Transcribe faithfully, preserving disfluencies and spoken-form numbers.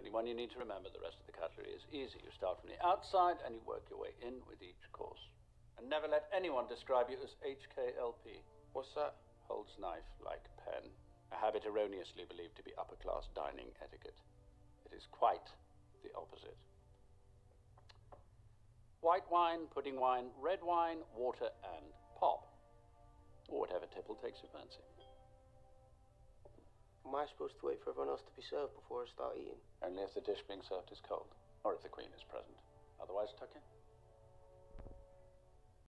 only one you need to remember. The rest of the cutlery is easy. You start from the outside and you work your way in with each course. And never let anyone describe you as H K L P. What's that? Holds knife like pen. A habit erroneously believed to be upper-class dining etiquette. It is quite the opposite. White wine, pudding wine, red wine, water, and pop. Or whatever tipple takes your fancy. Am I supposed to wait for everyone else to be served before I start eating? Only if the dish being served is cold, or if the Queen is present. Otherwise, tuck in.